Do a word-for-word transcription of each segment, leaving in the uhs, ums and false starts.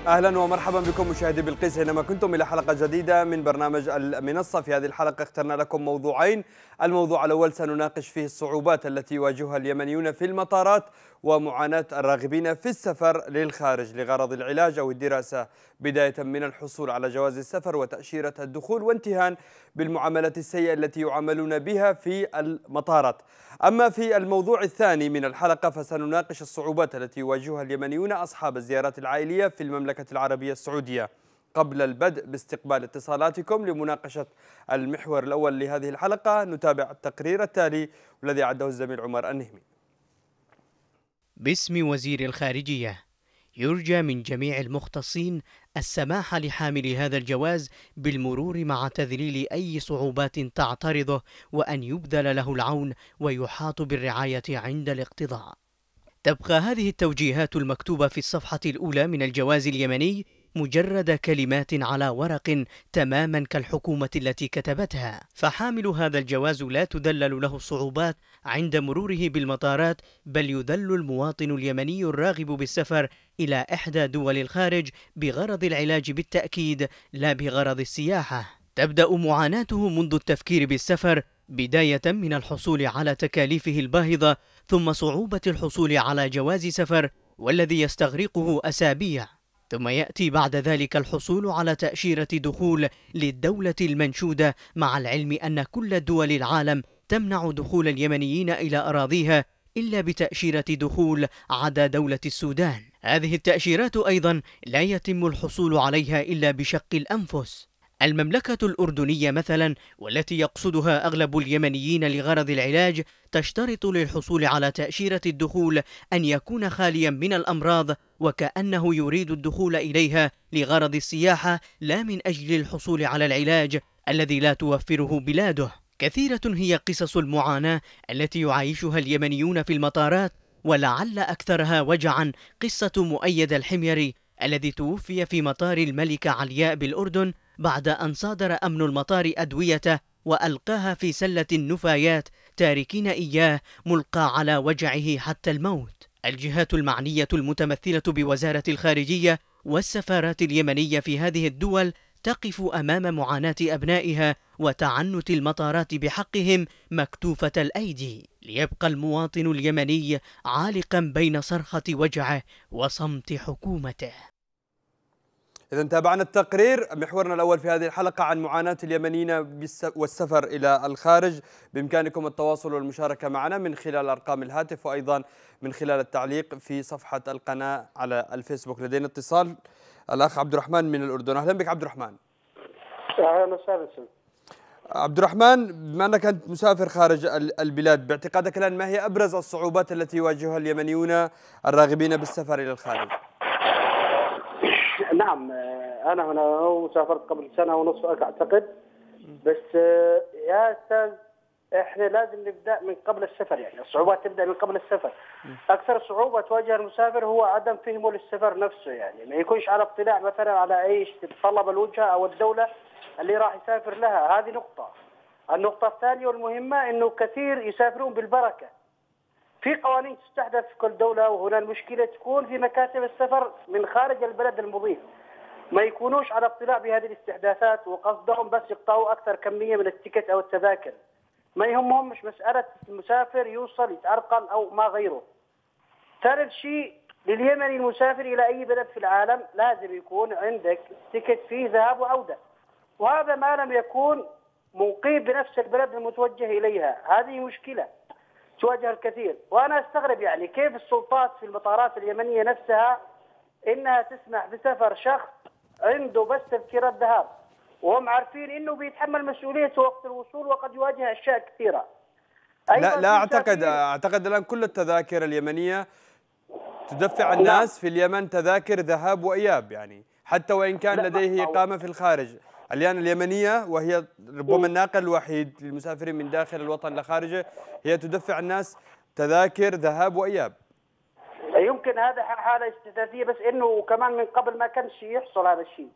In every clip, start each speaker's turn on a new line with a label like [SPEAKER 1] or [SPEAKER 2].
[SPEAKER 1] أهلا ومرحبا بكم مشاهدي بلقيس حينما كنتم إلى حلقة جديدة من برنامج المنصة. في هذه الحلقة اخترنا لكم موضوعين. الموضوع الأول سنناقش فيه الصعوبات التي يواجهها اليمنيون في المطارات ومعاناة الراغبين في السفر للخارج لغرض العلاج أو الدراسة، بداية من الحصول على جواز السفر وتأشيرة الدخول، وانتهاء بالمعاملة السيئة التي يعاملون بها في المطارات. أما في الموضوع الثاني من الحلقة فسنناقش الصعوبات التي يواجهها اليمنيون أصحاب الزيارات العائلية في المملكة العربية السعودية. قبل البدء باستقبال اتصالاتكم لمناقشة المحور الأول لهذه الحلقة نتابع التقرير التالي والذي عده الزميل عمر النهمي.
[SPEAKER 2] باسم وزير الخارجية، يرجى من جميع المختصين السماح لحامل هذا الجواز بالمرور مع تذليل أي صعوبات تعترضه، وأن يبذل له العون ويحاط بالرعاية عند الاقتضاء. تبقى هذه التوجيهات المكتوبة في الصفحة الأولى من الجواز اليمني مجرد كلمات على ورق تماما كالحكومة التي كتبتها، فحامل هذا الجواز لا تدلل له الصعوبات عند مروره بالمطارات، بل يدل المواطن اليمني الراغب بالسفر إلى إحدى دول الخارج بغرض العلاج بالتأكيد لا بغرض السياحة. تبدأ معاناته منذ التفكير بالسفر، بداية من الحصول على تكاليفه الباهظة، ثم صعوبة الحصول على جواز سفر والذي يستغرقه أسابيع، ثم يأتي بعد ذلك الحصول على تأشيرة دخول للدولة المنشودة، مع العلم أن كل دول العالم تمنع دخول اليمنيين إلى أراضيها إلا بتأشيرة دخول عدا دولة السودان. هذه التأشيرات أيضا لا يتم الحصول عليها إلا بشق الأنفس. المملكة الأردنية مثلا، والتي يقصدها أغلب اليمنيين لغرض العلاج، تشترط للحصول على تأشيرة الدخول أن يكون خاليا من الأمراض، وكأنه يريد الدخول إليها لغرض السياحة لا من أجل الحصول على العلاج الذي لا توفره بلاده. كثيرة هي قصص المعاناة التي يعيشها اليمنيون في المطارات، ولعل أكثرها وجعا قصة مؤيد الحميري الذي توفي في مطار الملكة علياء بالأردن بعد أن صادر أمن المطار أدويته وألقاها في سلة النفايات، تاركين إياه ملقى على وجعه حتى الموت. الجهات المعنية المتمثلة بوزارة الخارجية والسفارات اليمنية في هذه الدول تقف أمام معاناة أبنائها وتعنت المطارات بحقهم مكتوفة الأيدي، ليبقى المواطن اليمني عالقا بين صرخة وجعه وصمت حكومته.
[SPEAKER 1] إذا تابعنا التقرير. محورنا الأول في هذه الحلقة عن معاناة اليمنيين والسفر إلى الخارج. بإمكانكم التواصل والمشاركة معنا من خلال أرقام الهاتف وأيضا من خلال التعليق في صفحة القناة على الفيسبوك. لدينا اتصال الأخ عبد الرحمن من الأردن. أهلا بك عبد الرحمن.
[SPEAKER 3] أهلا وسهلا.
[SPEAKER 1] عبد الرحمن، بما أنك أنت مسافر خارج البلاد، باعتقادك الآن ما هي أبرز الصعوبات التي يواجهها اليمنيون الراغبين بالسفر إلى الخارج؟
[SPEAKER 3] نعم، أنا هنا سافرت قبل سنة ونصف أعتقد، بس يا أستاذ إحنا لازم نبدأ من قبل السفر، يعني الصعوبات تبدأ من قبل السفر. أكثر صعوبة تواجه المسافر هو عدم فهمه للسفر نفسه، يعني ما يكونش على اطلاع مثلا على أي تتطلب الوجهة أو الدولة اللي راح يسافر لها. هذه نقطة. النقطة الثانية والمهمة إنه كثير يسافرون بالبركة. في قوانين تستحدث في كل دولة، وهنا المشكلة تكون في مكاتب السفر من خارج البلد المضيف، ما يكونوش على اطلاع بهذه الاستحداثات، وقصدهم بس يقطعوا أكثر كمية من التيكت أو التذاكر. ما يهمهم مش مسألة المسافر يوصل يتعرقل أو ما غيره. ثالث شيء، لليمني المسافر إلى أي بلد في العالم لازم يكون عندك تيكت فيه ذهاب وعودة، وهذا ما لم يكون مقيم بنفس البلد المتوجه إليها. هذه مشكلة تواجه الكثير، وأنا أستغرب يعني كيف السلطات في المطارات اليمنية نفسها إنها تسمح بسفر شخص عنده بس تذكرة ذهاب، وهم عارفين إنه بيتحمل مسؤوليته وقت الوصول وقد يواجه أشياء كثيرة.
[SPEAKER 1] لا لا أعتقد أعتقد الآن كل التذاكر اليمنية تدفع الناس نعم. في اليمن تذاكر ذهاب وإياب، يعني حتى وإن كان لديه إقامة في الخارج. الآن اليمنية وهي ربما الناقل الوحيد للمسافرين من داخل الوطن لخارجه، هي تدفع الناس تذاكر ذهاب وإياب.
[SPEAKER 3] يمكن هذا حالة استثنائية، بس إنه كمان من قبل ما كانش يحصل هذا الشيء.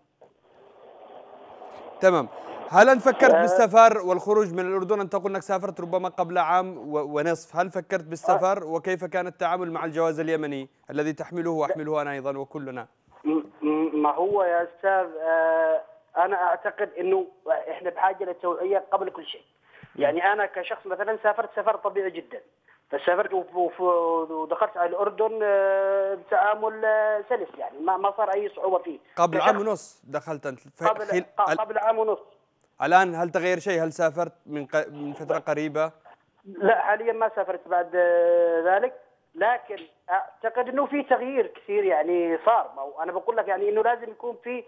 [SPEAKER 1] تمام. هل أنت فكرت بالسفر والخروج من الأردن؟ أنت تقول أنك سافرت ربما قبل عام ونصف، هل فكرت بالسفر وكيف كان التعامل مع الجواز اليمني الذي تحمله وأحمله أنا أيضا وكلنا؟
[SPEAKER 3] ما هو يا استاذ، آه انا اعتقد انه احنا بحاجه للتوعيه قبل كل شيء. يعني انا كشخص مثلا سافرت سفر طبيعي جدا، فسافرت ودخلت على الاردن بتعامل سلس، يعني ما ما صار اي صعوبه فيه.
[SPEAKER 1] قبل عام ونص دخلت انت؟
[SPEAKER 3] قبل
[SPEAKER 1] خل...
[SPEAKER 3] قبل عام ونص.
[SPEAKER 1] الان هل تغير شيء؟ هل سافرت من ق... من فتره قريبه؟
[SPEAKER 3] لا حاليا ما سافرت بعد ذلك، لكن اعتقد انه في تغيير كثير يعني صار. انا بقول لك يعني انه لازم يكون في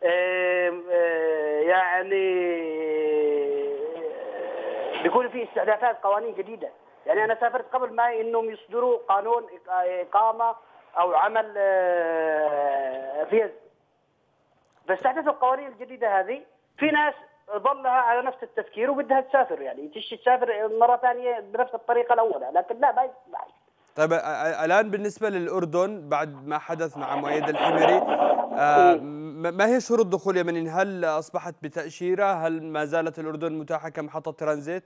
[SPEAKER 3] يعني بيكون في استحداثات قوانين جديده. يعني انا سافرت قبل ما انهم يصدروا قانون اقامه او عمل فيز، فاستحدثوا القوانين الجديده هذه. في ناس ظلها على نفس التفكير وبدها تسافر، يعني تشتي تسافر مره ثانيه بنفس الطريقه الاولى، لكن لا ما يصلح.
[SPEAKER 1] طيب الان بالنسبه للاردن بعد ما حدث مع مؤيد الحميري، آه ما هي شروط دخول اليمن؟ هل اصبحت بتاشيره؟ هل ما زالت الاردن متاحه كمحطه ترانزيت؟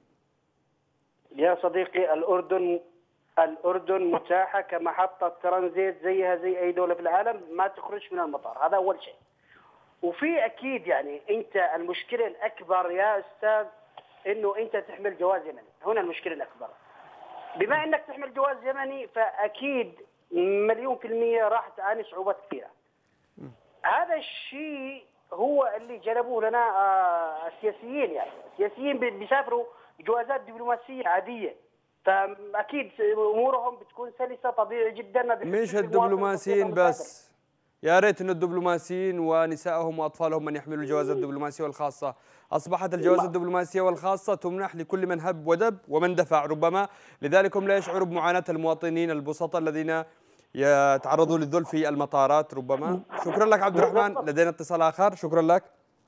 [SPEAKER 3] يا صديقي الأردن الأردن متاحة كمحطة ترانزيت زيها زي أي دولة في العالم، ما تخرج من المطار، هذا أول شيء. وفي أكيد يعني أنت المشكلة الأكبر يا أستاذ إنه أنت تحمل جواز يمني، هنا المشكلة الأكبر. بما إنك تحمل جواز يمني فأكيد مليون في المية راح تعاني صعوبات كثيرة. هذا الشيء هو اللي جلبوه لنا السياسيين، يعني السياسيين بيسافروا جوازات دبلوماسية عادية، فأكيد أمورهم بتكون سلسة طبيعي جدا. ما
[SPEAKER 1] مش الدبلوماسيين بس، يا ريت أن الدبلوماسيين ونسائهم وأطفالهم من يحملوا الجوازات الدبلوماسية والخاصة. أصبحت الجوازات الدبلوماسية والخاصة تمنح لكل من هب ودب ومن دفع ربما، لذلك هم لا يشعروا بمعاناة المواطنين البسطاء الذين يتعرضوا للذل في المطارات ربما. شكرا لك عبد الرحمن، لدينا اتصال آخر. شكرا لك.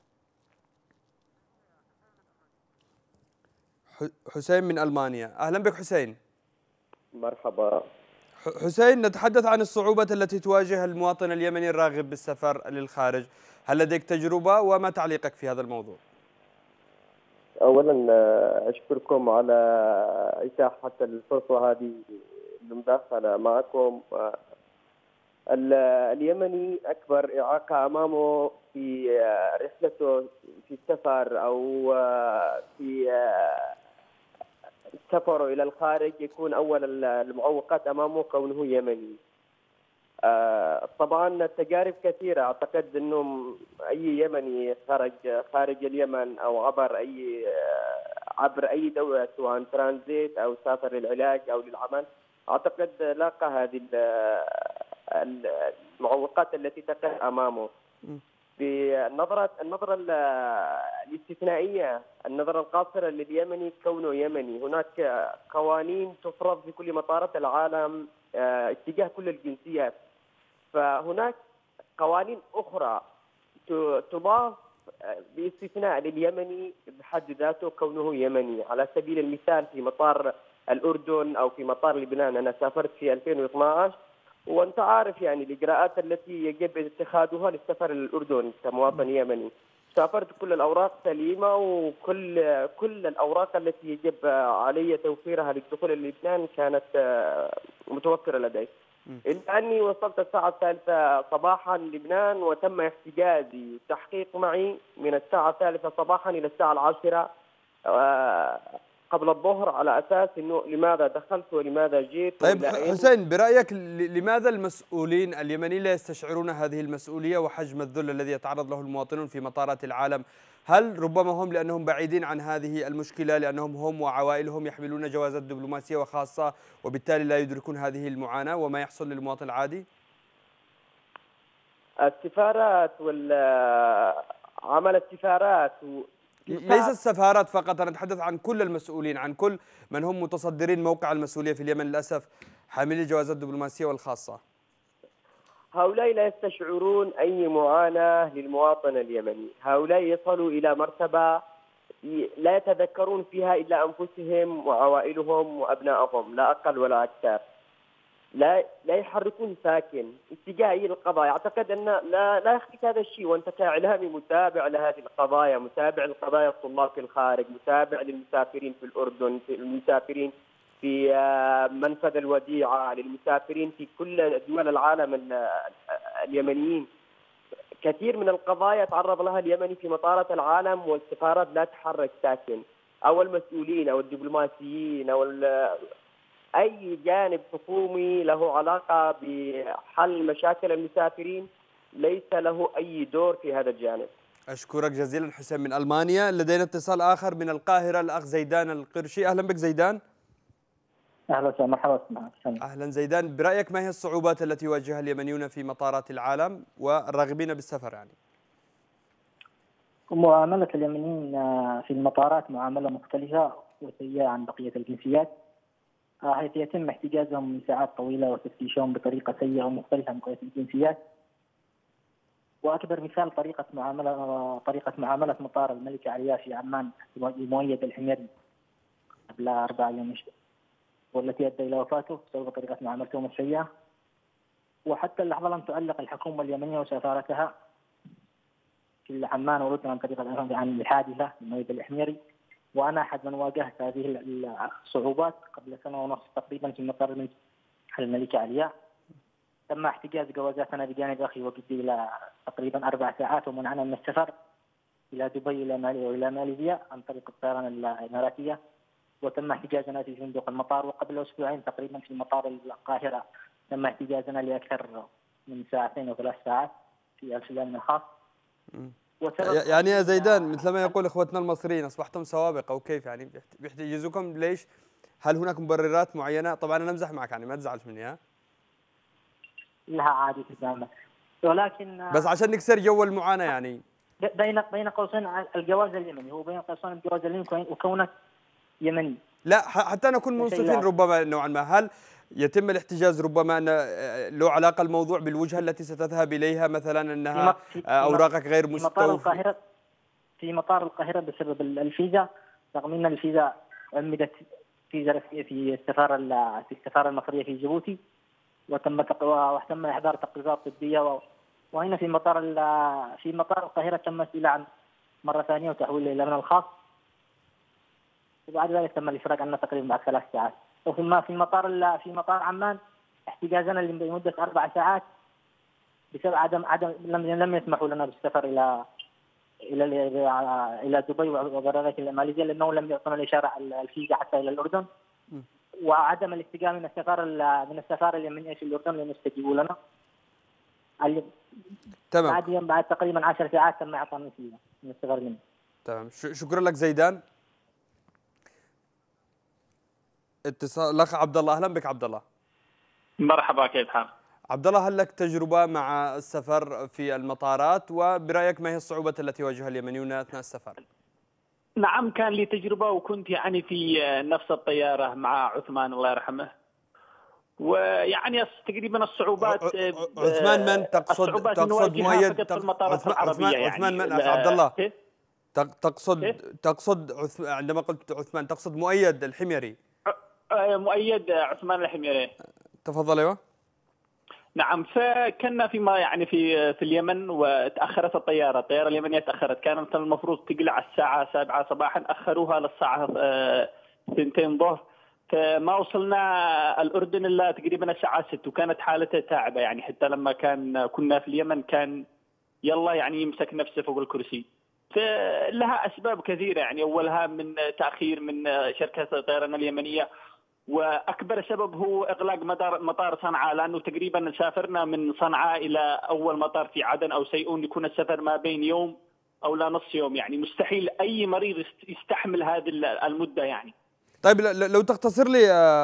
[SPEAKER 1] حسين من ألمانيا، أهلا بك حسين.
[SPEAKER 4] مرحبا.
[SPEAKER 1] حسين، نتحدث عن الصعوبات التي تواجه المواطن اليمني الراغب بالسفر للخارج، هل لديك تجربة وما تعليقك في هذا الموضوع؟
[SPEAKER 4] أولا أشكركم على إتاحة الفرصة هذه للمداخلة معكم. اليمني أكبر إعاقة أمامه في رحلته في السفر أو في سفره إلى الخارج يكون أول المعوقات أمامه كونه يمني. طبعا التجارب كثيرة، أعتقد أنه أي يمني خرج خارج اليمن أو عبر أي عبر أي دولة سواء ترانزيت أو سافر للعلاج أو للعمل، أعتقد لاقى هذه المعوقات التي تقف أمامه. بالنظرة النظرة الاستثنائية، النظرة القاصرة لليمني كونه يمني، هناك قوانين تفرض في كل مطارات العالم اتجاه كل الجنسيات، فهناك قوانين أخرى تضاف باستثناء لليمني بحد ذاته كونه يمني. على سبيل المثال في مطار الأردن أو في مطار لبنان، أنا سافرت في ألفين واثني عشر وأنت عارف يعني الإجراءات التي يجب اتخاذها للسفر للأردن كمواطن يمني. سافرت كل الأوراق سليمة، وكل كل الأوراق التي يجب علي توفيرها للدخول للبنان كانت متوفرة لدي. إلا أني وصلت الساعة الثالثة صباحا لبنان وتم احتجازي والتحقيق معي من الساعة الثالثة صباحا إلى الساعة العاشرة قبل الظهر على أساس أنه لماذا دخلت ولماذا جيت.
[SPEAKER 1] طيب حسين، برأيك لماذا المسؤولين اليمنيين لا يستشعرون هذه المسؤولية وحجم الذل الذي يتعرض له المواطنون في مطارات العالم؟ هل ربما هم لأنهم بعيدين عن هذه المشكلة، لأنهم هم وعوائلهم يحملون جوازات دبلوماسية وخاصة وبالتالي لا يدركون هذه المعاناة وما يحصل للمواطن العادي؟
[SPEAKER 4] السفارات والعمل السفارات و...
[SPEAKER 1] ليس السفارات فقط، أنا أتحدث عن كل المسؤولين، عن كل من هم متصدرين موقع المسؤولية في اليمن للأسف، حاملي الجوازات الدبلوماسية والخاصة.
[SPEAKER 4] هؤلاء لا يستشعرون أي معاناة للمواطن اليمني، هؤلاء يصلوا إلى مرتبة لا يتذكرون فيها إلا أنفسهم وعوائلهم وأبنائهم، لا أقل ولا أكثر. لا لا يحركون ساكن اتجاه أي القضايا. أعتقد أن لا لا يخفيك هذا الشيء، وأنت كإعلامي متابع لهذه القضايا، متابع لقضايا الطلاب في الخارج، متابع للمسافرين في الأردن، في المسافرين في منفذ الوديعة، للمسافرين في كل دول العالم اليمنيين. كثير من القضايا تعرض لها اليمني في مطارات العالم والسفارات لا تحرك ساكن، أو المسؤولين أو الدبلوماسيين أو أي جانب حكومي له علاقة بحل مشاكل المسافرين ليس له أي دور في هذا الجانب.
[SPEAKER 1] أشكرك جزيلا حسين من ألمانيا. لدينا اتصال آخر من القاهرة، الأخ زيدان القرشي. أهلا بك زيدان.
[SPEAKER 5] اهلا وسهلا، مرحبا.
[SPEAKER 1] اهلا زيدان، برايك ما هي الصعوبات التي يواجهها اليمنيون في مطارات العالم والراغبين بالسفر يعني؟
[SPEAKER 5] معاملة اليمنيين في المطارات معاملة مختلفة وسيئة عن بقية الجنسيات، حيث يتم احتجازهم من ساعات طويلة وتفتيشهم بطريقة سيئة ومختلفة عن بقية الجنسيات. وأكبر مثال طريقة معاملة طريقة معاملة مطار الملكة عليا في عمان المؤيد الحميري قبل أربع أيام، والتي أدى إلى وفاته بسبب طريقة معاملتهم السيئة. وحتى اللحظة لم تعلق الحكومة اليمنية وسفارتها في عمان وردنا عن طريقة عن الحادثة المؤيد الحميري. وأنا أحد من واجهت هذه الصعوبات قبل سنة ونصف تقريبا في مطار الملكة عليا. تم احتجاز جوازاتنا بجانب أخي وجدي إلى تقريبا أربع ساعات ومنعنا من السفر إلى دبي إلى مالي وإلى ماليزيا عن طريق الطيران الإماراتية. وتم احتجازنا في فندق المطار، وقبل أسبوعين تقريبا في مطار القاهرة تم احتجازنا لأكثر من ساعتين وثلاث ساعات في السودان الخاص.
[SPEAKER 1] يعني يا زيدان مثل ما يقول اخوتنا المصريين اصبحتم سوابق او كيف يعني بيحتجزوكم ليش؟ هل هناك مبررات معينه؟ طبعا انا امزح معك يعني ما تزعلش مني. ها
[SPEAKER 5] لها عادي تتعامل، ولكن
[SPEAKER 1] بس عشان نكسر جو المعاناه يعني.
[SPEAKER 5] بين بين قوسين الجواز اليمني هو بين قوسين الجواز اليمني وكونك يمني.
[SPEAKER 1] لا حتى نكون منصفين ربما نوعا ما، هل يتم الاحتجاز ربما أن له علاقة الموضوع بالوجهة التي ستذهب إليها مثلا أنها
[SPEAKER 5] في
[SPEAKER 1] أوراقك غير مستوفية؟
[SPEAKER 5] في مطار القاهرة في مطار القاهرة بسبب الفيزا، رغم أن الفيزا عمدت فيزا رسمية في السفارة في السفارة المصرية في جيبوتي، وتم وتم إحضار تقريرات طبية. وهنا في مطار في مطار القاهرة تم استيلاء مرة ثانية وتحويل إلى الأمن الخاص، وبعد ذلك تم الإفراج عنا تقريبا بعد ثلاث ساعات. وفي في مطار في مطار عمان احتجازنا لمدة أربع ساعات بسبب عدم عدم لم لم يسمحوا لنا بالسفر إلى إلى إلى, إلى دبي وبرغة ماليزيا، لأنه لم يعطونا الإشارة الفيزا حتى إلى الأردن. وعدم الاستجابة من السفارة من السفارة اليمنية في الأردن لم يستجيبوا لنا.
[SPEAKER 1] تمام.
[SPEAKER 5] بعد يوم بعد تقريبا عشر ساعات تم إعطانا الفيزا من السفارة اليمنية.
[SPEAKER 1] تمام، شكرا لك زيدان. اتصال الاخ عبد الله. اهلا بك عبد الله.
[SPEAKER 6] مرحبا، كيف حالك؟
[SPEAKER 1] عبد الله، هل لك تجربه مع السفر في المطارات، وبرايك ما هي الصعوبات التي يواجهها اليمنيون اثناء السفر؟
[SPEAKER 6] نعم، كان لي تجربه وكنت يعني في نفس الطياره مع عثمان الله يرحمه، ويعني تقريبا الصعوبات.
[SPEAKER 1] عثمان من تقصد؟ تقصد مؤيد
[SPEAKER 6] في المطارات
[SPEAKER 1] عثمان
[SPEAKER 6] العربيه
[SPEAKER 1] عثمان,
[SPEAKER 6] يعني
[SPEAKER 1] عثمان من اخ عبد الله؟
[SPEAKER 6] إيه؟
[SPEAKER 1] تقصد
[SPEAKER 6] إيه؟
[SPEAKER 1] تقصد عندما قلت عثمان تقصد مؤيد الحميري؟
[SPEAKER 6] مؤيد عثمان الحميري.
[SPEAKER 1] تفضل. ايوه
[SPEAKER 6] نعم، فكنا في ما يعني في في اليمن وتاخرت الطياره، الطياره اليمنيه تاخرت، كانت المفروض تقلع الساعه سبعة صباحا، اخروها للساعه اثنتين ظهر، فما وصلنا الاردن الا تقريبا الساعه ستة، وكانت حالته تعبه يعني، حتى لما كان كنا في اليمن كان يلا يعني يمسك نفسه فوق الكرسي. فلها اسباب كثيره يعني، اولها من تاخير من شركه الطيران اليمنيه، واكبر سبب هو اغلاق مطار مطار صنعاء، لانه تقريبا سافرنا من صنعاء الى اول مطار في عدن او سيئون، يكون السفر ما بين يوم او لا نص يوم، يعني مستحيل اي مريض يستحمل هذه المده يعني.
[SPEAKER 1] طيب لو تختصر لي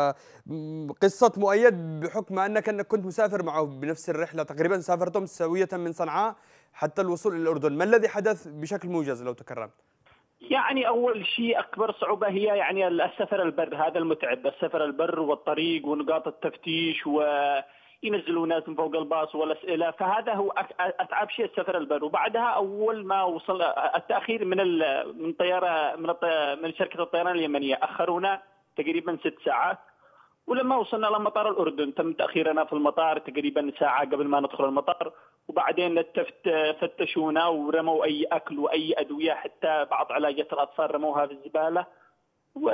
[SPEAKER 1] قصة مؤيد، بحكم أنك أنك كنت مسافر معه بنفس الرحلة، تقريبا سافرتم سوية من صنعاء حتى الوصول إلى الأردن، ما الذي حدث بشكل موجز لو تكرمت؟
[SPEAKER 6] يعني أول شيء أكبر صعوبة هي يعني السفر البر، هذا المتعب، السفر البر والطريق ونقاط التفتيش وينزلوا ناس من فوق الباص والأسئلة، فهذا هو أتعب شيء السفر البر. وبعدها أول ما وصل التأخير من من طيارة من من شركة الطيران اليمنية، أخرونا تقريبا ست ساعات، ولما وصلنا لمطار الأردن تم تأخيرنا في المطار تقريبا ساعة قبل ما ندخل المطار، وبعدين فتشونا ورموا أي أكل وأي أدوية، حتى بعض علاجات الأطفال رموها في الزبالة،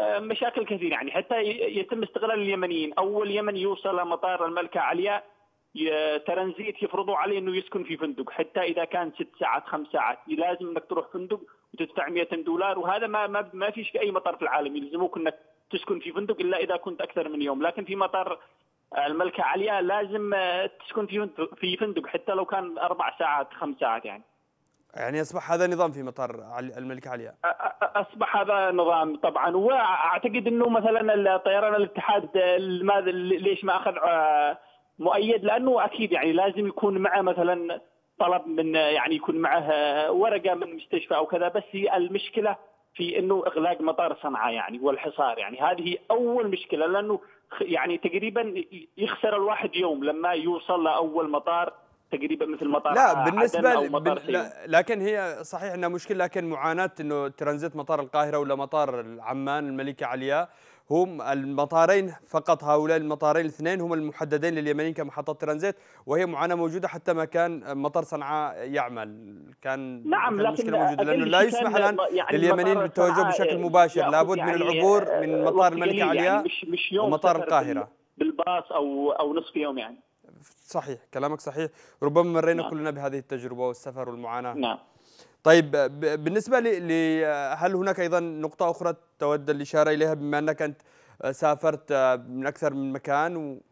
[SPEAKER 6] ومشاكل كثيرة يعني، حتى يتم استغلال اليمنيين. أول يمني يوصل لمطار الملكة عليا ترانزيت يفرضوا عليه انه يسكن في فندق، حتى اذا كان ست ساعات خمس ساعات لازم انك تروح فندق وتدفع مئة دولار، وهذا ما ما ما فيش في اي مطار في العالم يلزموك انك تسكن في فندق الا اذا كنت اكثر من يوم. لكن في مطار الملكة عليا لازم تسكن في في فندق حتى لو كان اربع ساعات خمس ساعات يعني.
[SPEAKER 1] يعني اصبح هذا نظام في مطار الملكة عليا؟
[SPEAKER 6] اصبح هذا نظام طبعا. واعتقد انه مثلا الطيران الاتحاد لماذا ليش ما اخذ مؤيد؟ لانه اكيد يعني لازم يكون معه مثلا طلب من يعني يكون معه ورقه من مستشفى او كذا. بس هي المشكله في انه اغلاق مطار صنعاء يعني والحصار، يعني هذه اول مشكله، لانه يعني تقريبا يخسر الواحد يوم لما يوصل لاول مطار تقريبا مثل مطار
[SPEAKER 1] لا بالنسبه
[SPEAKER 6] أو مطار
[SPEAKER 1] بن... لا لكن هي صحيح انها مشكله، لكن معاناه انه ترانزيت مطار القاهره ولا مطار عمان الملكه عليا هم المطارين فقط، هؤلاء المطارين الاثنين هم المحددين لليمنيين كمحطات ترانزيت، وهي معاناه موجوده حتى ما كان مطار صنعاء يعمل. كان
[SPEAKER 6] نعم
[SPEAKER 1] كان
[SPEAKER 6] لكن
[SPEAKER 1] مشكله موجوده لانه لا يسمح الان
[SPEAKER 6] يعني
[SPEAKER 1] لليمنيين بالتوجه بشكل مباشر، لابد
[SPEAKER 6] يعني
[SPEAKER 1] من العبور من مطار الملكه عليا
[SPEAKER 6] يعني مش مش يوم
[SPEAKER 1] ومطار القاهره
[SPEAKER 6] بالباص او او نصف يوم يعني.
[SPEAKER 1] صحيح كلامك صحيح، ربما مرينا
[SPEAKER 6] نعم.
[SPEAKER 1] كلنا بهذه التجربه والسفر والمعاناه.
[SPEAKER 6] نعم.
[SPEAKER 1] طيب بالنسبه ل هل هناك ايضا نقطه اخرى تود الاشاره اليها بما انك انت سافرت من اكثر من مكان و...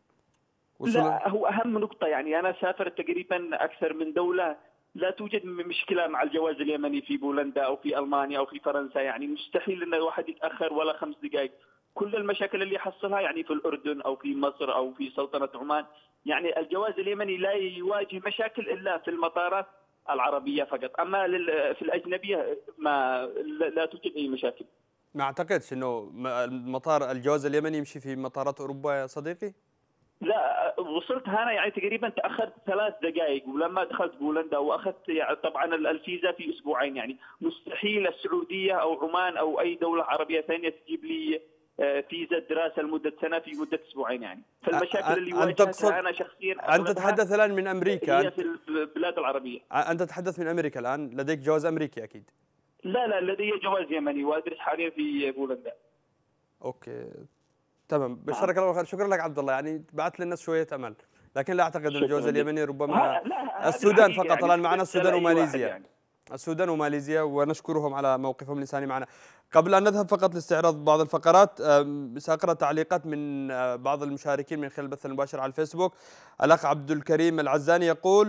[SPEAKER 6] لا هو اهم نقطه يعني انا سافرت تقريبا اكثر من دوله، لا توجد مشكله مع الجواز اليمني في بولندا او في المانيا او في فرنسا، يعني مستحيل ان الواحد يتاخر ولا خمس دقائق. كل المشاكل اللي يحصلها يعني في الاردن او في مصر او في سلطنه عمان، يعني الجواز اليمني لا يواجه مشاكل الا في المطارات العربيه فقط، اما في الاجنبيه ما لا توجد اي مشاكل.
[SPEAKER 1] ما اعتقدش انه المطار الجواز اليمني يمشي في مطارات اوروبا يا صديقي.
[SPEAKER 6] لا وصلت هنا يعني تقريبا تاخرت ثلاث دقائق، ولما دخلت بولندا واخذت يعني طبعا الفيزا في اسبوعين، يعني مستحيل السعوديه او عمان او اي دوله عربيه ثانيه تجيب لي فيزا دراسه لمده سنه في مده اسبوعين يعني. فالمشاكل اللي واجهتها انا شخصيا
[SPEAKER 1] انت تتحدث الان من امريكا،
[SPEAKER 6] هي في البلاد العربيه.
[SPEAKER 1] انت تتحدث من امريكا الان، لديك جواز امريكي اكيد؟
[SPEAKER 6] لا لا لدي جواز يمني وادرس حاليا في بولندا.
[SPEAKER 1] اوكي تمام، بشرك الله خير، شكرا لك عبد الله، يعني بعث للناس شويه امل، لكن لا اعتقد ان الجواز اليمني ربما السودان فقط الان يعني معنا السودان وماليزيا يعني. السودان وماليزيا ونشكرهم على موقفهم اللساني معنا. قبل أن نذهب فقط لاستعراض بعض الفقرات سأقرأ تعليقات من بعض المشاركين من خلال البث المباشر على الفيسبوك. الأخ عبد الكريم العزاني يقول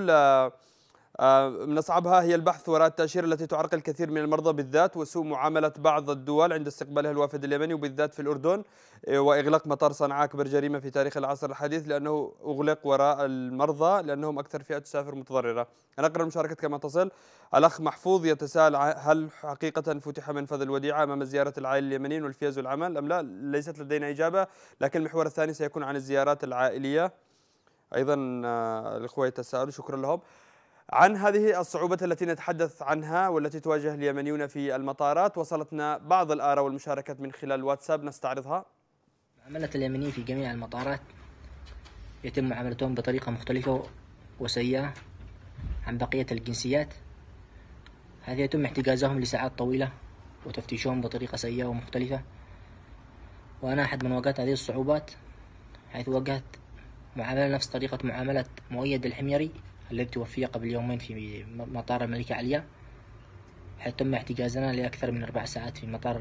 [SPEAKER 1] من أصعبها هي البحث وراء التأشيرة التي تعرقل الكثير من المرضى بالذات، وسوء معاملة بعض الدول عند استقبالها الوافد اليمني وبالذات في الأردن، وإغلاق مطار صنعاء أكبر جريمة في تاريخ العصر الحديث لأنه أغلق وراء المرضى لأنهم أكثر فئة تسافر متضررة. أنا أقرأ المشاركة كما تصل. الأخ محفوظ يتساءل هل حقيقة فتح منفذ الوديعة أمام زيارة العائلة اليمنيين والفيز والعمل أم لا؟ ليست لدينا إجابة، لكن المحور الثاني سيكون عن الزيارات العائلية. أيضا الأخوة يتساءلوا، شكرا لهم. عن هذه الصعوبة التي نتحدث عنها والتي تواجه اليمنيون في المطارات وصلتنا بعض الآراء والمشاركات من خلال واتساب نستعرضها.
[SPEAKER 7] معاملة اليمنيين في جميع المطارات يتم معاملتهم بطريقة مختلفة وسيئة عن بقية الجنسيات. هذه يتم احتجازهم لساعات طويلة وتفتيشهم بطريقة سيئة ومختلفة، وأنا أحد من واجهت هذه الصعوبات، حيث واجهت معاملة نفس طريقة معاملة مؤيد الحميري الذي توفي قبل يومين في مطار الملكة عليا، حيث تم احتجازنا لأكثر من أربع ساعات في مطار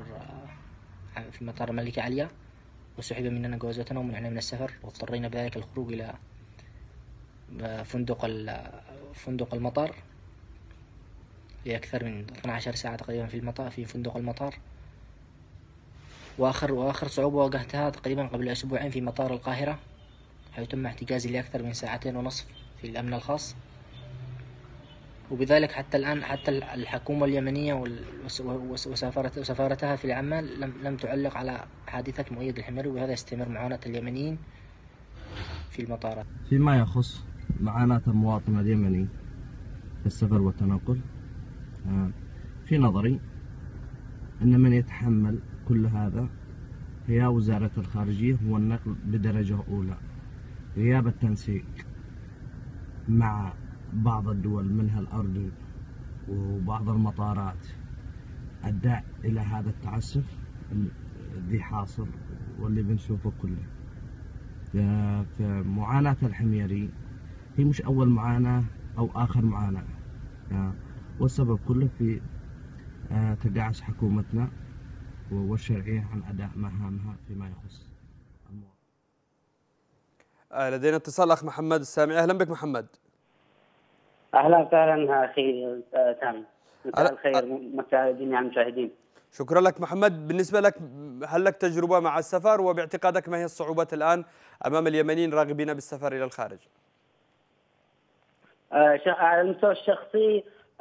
[SPEAKER 7] في مطار الملكة عليا، وسحب مننا جوازاتنا ومنعنا من السفر، واضطرينا بذلك الخروج إلى فندق فندق المطار لأكثر من اثنتي عشرة ساعة تقريبا في المطار في فندق المطار. وآخر وآخر صعوبة واجهتها تقريبا قبل أسبوعين في مطار القاهرة، حيث تم احتجازي لأكثر من ساعتين ونصف في الأمن الخاص. وبذلك حتى الآن حتى الحكومة اليمنية وسفارتها في العمان لم لم تعلق على حادثة مؤيد الحميري، وهذا يستمر معاناة اليمنيين في المطارات.
[SPEAKER 8] فيما يخص معاناة المواطن اليمني في السفر والتنقل، في نظري أن من يتحمل كل هذا هي وزارة الخارجية والنقل بدرجة أولى، غياب التنسيق مع بعض الدول منها الأردن وبعض المطارات أدى إلى هذا التعسف الذي حاصل واللي بنشوفه كله. في معاناة الحميري هي مش أول معاناة أو آخر معاناة، والسبب كله في تقاعس حكومتنا والشرعية عن أداء مهامها فيما يخص المواطن.
[SPEAKER 1] لدينا اتصال أخ محمد السامعي. أهلا بك محمد.
[SPEAKER 3] اهلا وسهلا اخي سامي، مساء الخير، مساء جميع المشاهدين.
[SPEAKER 1] شكرا لك محمد. بالنسبة لك، هل لك تجربة مع السفر، وباعتقادك ما هي الصعوبات الآن أمام اليمنيين راغبين بالسفر إلى الخارج؟
[SPEAKER 3] على المستوى الشخصي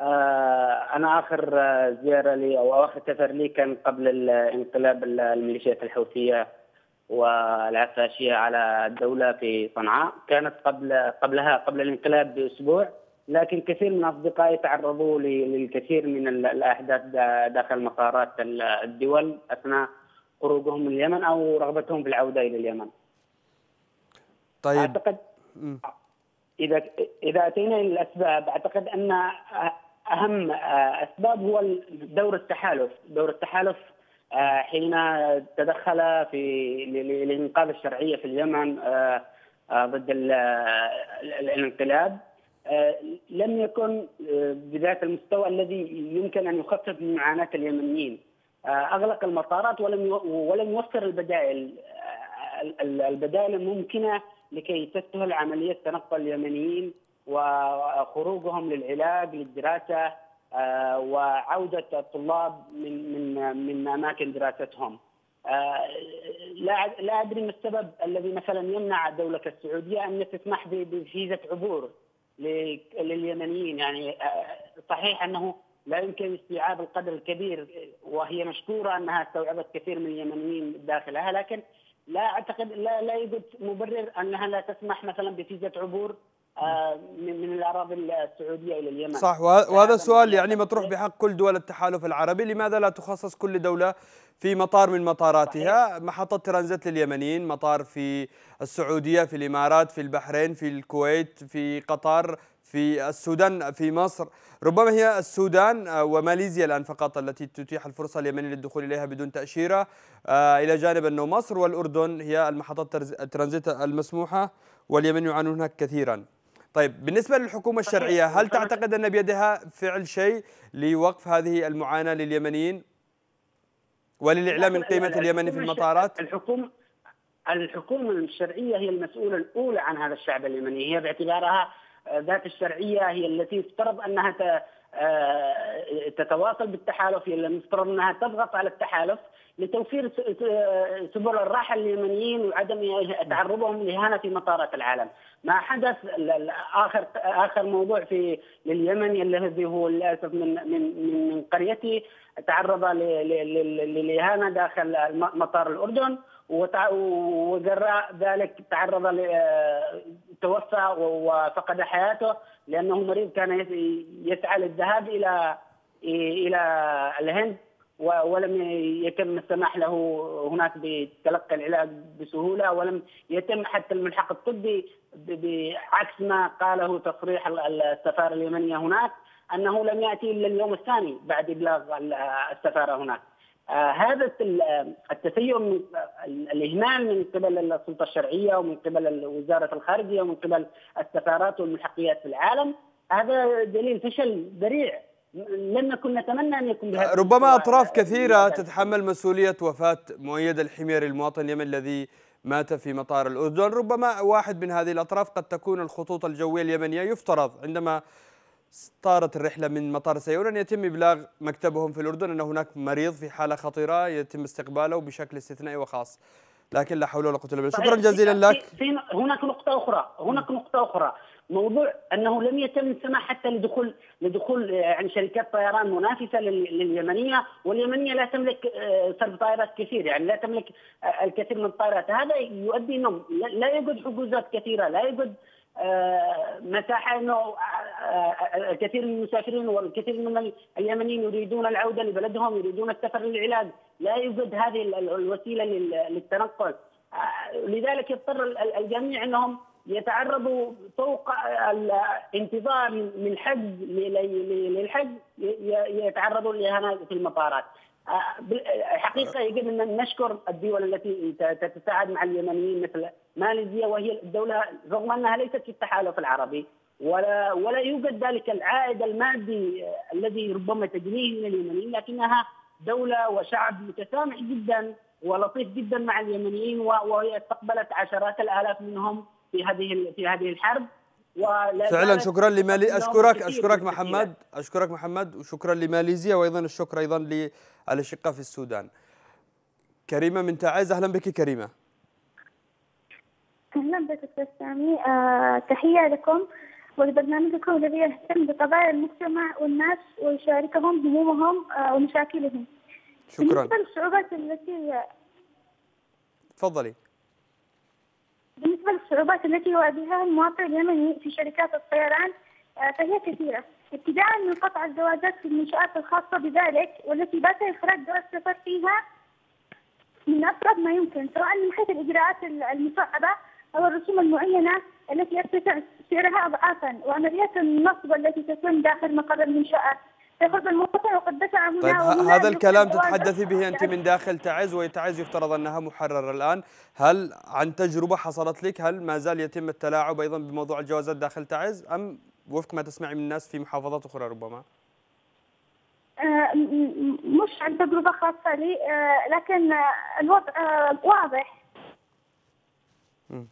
[SPEAKER 3] أنا آخر زيارة لي أو آخر سفر لي كان قبل انقلاب الميليشيات الحوثية والعفاشية على الدولة في صنعاء. كانت قبل قبلها قبل الانقلاب بأسبوع، لكن كثير من أصدقائي تعرضوا للكثير من الأحداث داخل مطارات الدول أثناء خروجهم من اليمن أو رغبتهم في العودة إلى اليمن.
[SPEAKER 1] طيب
[SPEAKER 3] أعتقد م. إذا إذا أتينا إلى الأسباب، أعتقد أن أهم أسباب هو دور التحالف، دور التحالف حين تدخل في لإنقاذ الشرعية في اليمن ضد الانقلاب. لم يكن بذات المستوى الذي يمكن أن يخفف من معاناة اليمنيين. أغلق المطارات ولم ولم يوفر البدائل البدائل الممكنة لكي تسهل عملية تنقل اليمنيين وخروجهم للعلاج للدراسة وعودة الطلاب من من من أماكن دراستهم. لا لا أدري ما السبب الذي مثلا يمنع الدولة السعودية أن تسمح بفيزة عبور لليمنيين. يعني صحيح أنه لا يمكن استيعاب القدر الكبير، وهي مشكورة أنها استوعبت كثير من اليمنيين داخلها، لكن لا أعتقد لا لا يوجد مبرر أنها لا تسمح مثلا بفيزة عبور من الأراضي السعودية إلى اليمن.
[SPEAKER 1] صح، وهذا السؤال يعني مطروح بحق كل دول التحالف العربي. لماذا لا تخصص كل دولة في مطار من مطاراتها صحيح. محطة ترانزيت لليمنيين، مطار في السعودية، في الإمارات، في البحرين، في الكويت، في قطر، في السودان، في مصر. ربما هي السودان وماليزيا الآن فقط التي تتيح الفرصة اليمني للدخول إليها بدون تأشيرة، إلى جانب أنه مصر والأردن هي المحطات الترانزيت المسموحة، واليمن يعانون هناك كثيرا. طيب بالنسبة للحكومة الشرعية، هل تعتقد أن بيدها فعل شيء لوقف هذه المعاناة لليمنيين وللإعلام من قيمة اليمني في المطارات؟
[SPEAKER 3] الحكومة الحكومة الشرعية هي المسؤولة الأولى عن هذا الشعب اليمني، هي باعتبارها ذات الشرعية هي التي يفترض أنها تتواصل بالتحالف، هي المفترض أنها تضغط على التحالف لتوفير سبل الراحة لليمنيين وعدم تعرضهم لإهانة في مطارات العالم. ما حدث آخر آخر موضوع في لليمن الذي هو للأسف من من من قريتي تعرض للإهانة داخل مطار الأردن، وجراء ذلك تعرض توفى وفقد حياته لأنه مريض كان يسعى للذهاب إلى إلى الهند، ولم يتم السماح له هناك بتلقي العلاج بسهولة، ولم يتم حتى الملحق الطبي بعكس ما قاله تصريح السفارة اليمنية هناك أنه لم يأتي إلا اليوم الثاني بعد إبلاغ السفارة هناك. آه هذا التسيؤ من الإهمال من قبل السلطة الشرعية ومن قبل وزارة الخارجية ومن قبل السفارات والملحقيات في العالم، هذا دليل فشل ذريع لم نكن نتمنى أن يكون بهذا.
[SPEAKER 1] ربما أطراف كثيرة تتحمل مسؤولية وفاة مؤيد الحميري المواطن اليمني الذي مات في مطار الأردن. ربما واحد من هذه الأطراف قد تكون الخطوط الجوية اليمنية. يفترض عندما طارت الرحلة من مطار سيئون أن يتم إبلاغ مكتبهم في الأردن أن هناك مريض في حالة خطيرة يتم استقباله بشكل استثنائي وخاص، لكن لا حول ولا قوة إلا بالله. شكرا جزيلا لك.
[SPEAKER 3] هناك نقطة أخرى هناك نقطة أخرى موضوع أنه لم يتم السماح حتى لدخول لدخول يعني شركات طيران منافسة لليمنية، واليمنية لا تملك صرف طائرات كثير، يعني لا تملك الكثير من الطائرات. هذا يؤدي أنه لا يوجد حجوزات كثيرة، لا يوجد مساحة أنه الكثير من المسافرين والكثير من اليمنيين يريدون العودة لبلدهم، يريدون السفر للعلاج، لا يوجد هذه الوسيلة للتنقل. لذلك يضطر الجميع أنهم يتعرضوا فوق الانتظار من حج للحج يتعرضوا لإهانة في المطارات. حقيقة يجب أن نشكر الدول التي تتساعد مع اليمنيين مثل ماليزيا، وهي الدولة رغم أنها ليست في التحالف العربي ولا ولا يوجد ذلك العائد المادي الذي ربما تجنيه من اليمنيين، لكنها دولة وشعب متسامح جدا ولطيف جدا مع اليمنيين، وهي استقبلت عشرات الآلاف منهم في هذه في هذه الحرب.
[SPEAKER 1] فعلا شكرا لمالي اشكرك اشكرك محمد اشكرك محمد وشكرا لماليزيا، وايضا الشكر ايضا للاشقاء في السودان. كريمه من تعز، اهلا بك كريمه.
[SPEAKER 9] اهلا بك استاذ سامي، آه، تحيه لكم ولبرنامجكم الذي يهتم بقضايا المجتمع والناس ويشاركهم همومهم آه ومشاكلهم.
[SPEAKER 1] شكرا.
[SPEAKER 9] بالنسبه للصعوبات التي
[SPEAKER 1] تفضلي.
[SPEAKER 9] بالنسبة للصعوبات التي يواجهها المواطن اليمني في شركات الطيران فهي كثيرة، ابتداء من قطع الجوازات في المنشآت الخاصة بذلك، والتي بات إخراج جواز السفر فيها من أسرع ما يمكن، سواء من حيث الإجراءات المصعبة أو الرسوم المعينة التي يرتفع سعرها أضعافا، وعمليات النصب التي تتم داخل مقر المنشآت. يخرج المواطن وقد دفع هنا.
[SPEAKER 1] طيب هذا الكلام تتحدثي به أنت من داخل تعز، وتعز يفترض أنها محررة الآن، هل عن تجربة حصلت لك هل ما زال يتم التلاعب أيضا بموضوع الجوازات داخل تعز، أم وفق ما تسمعي من الناس في محافظات أخرى ربما؟
[SPEAKER 9] آه مش عن تجربة خاصة لي، آه لكن آه الوضع آه واضح. م.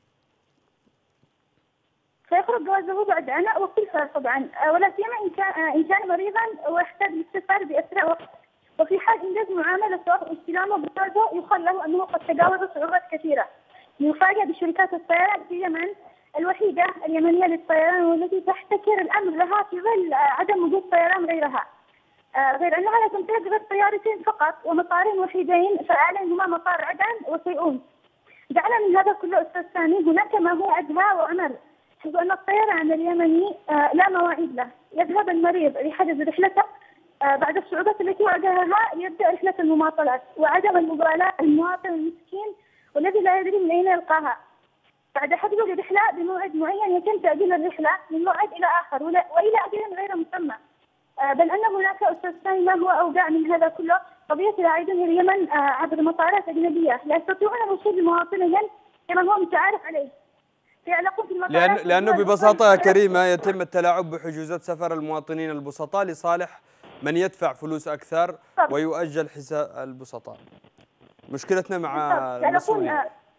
[SPEAKER 9] سيخرج جوازه بعد عناء وكلفة طبعا، ولا سيما إن كان إن كان مريضا ويحتاج للسفر بأسرع وقت، وفي حال إنجاز معاملته واستلامه بجوازه يقال له أنه قد تجاوز صعوبات كثيرة. يفاجأ بشركات الطيران في اليمن الوحيدة اليمنية للطيران، والتي تحتكر الأمر لها في ظل عدم وجود طيران غيرها، غير أنها لا تمتلك غير طيارتين فقط ومطارين وحيدين فعليهما هما مطار عدن وسيئون. جعل من هذا كله أستاذ سامي هناك ما هو أدهى وأمل، حيث أن الطيران اليمني لا مواعيد له. يذهب المريض لحجز رحلته بعد الصعوبات التي واجهها ليبدأ رحلة المماطلات وعدم المبالاة المواطن المسكين والذي لا يدري من أين يلقاها. بعد حجزه لرحلة بموعد معين يتم تأجيل الرحلة من موعد إلى آخر وإلى أجل غير مسمى. بل أن هناك أستاذ ثاني ما هو أوجع من هذا كله، قضية العائدين إلى اليمن عبر مطارات أجنبية لا يستطيعون الوصول لمواطنهم كما هو متعارف عليه.
[SPEAKER 1] لأن لأنه ببساطة يا كريمة يتم التلاعب بحجوزات سفر المواطنين البسطاء لصالح من يدفع فلوس أكثر ويؤجل حساب البسطاء. مشكلتنا مع المسؤولين.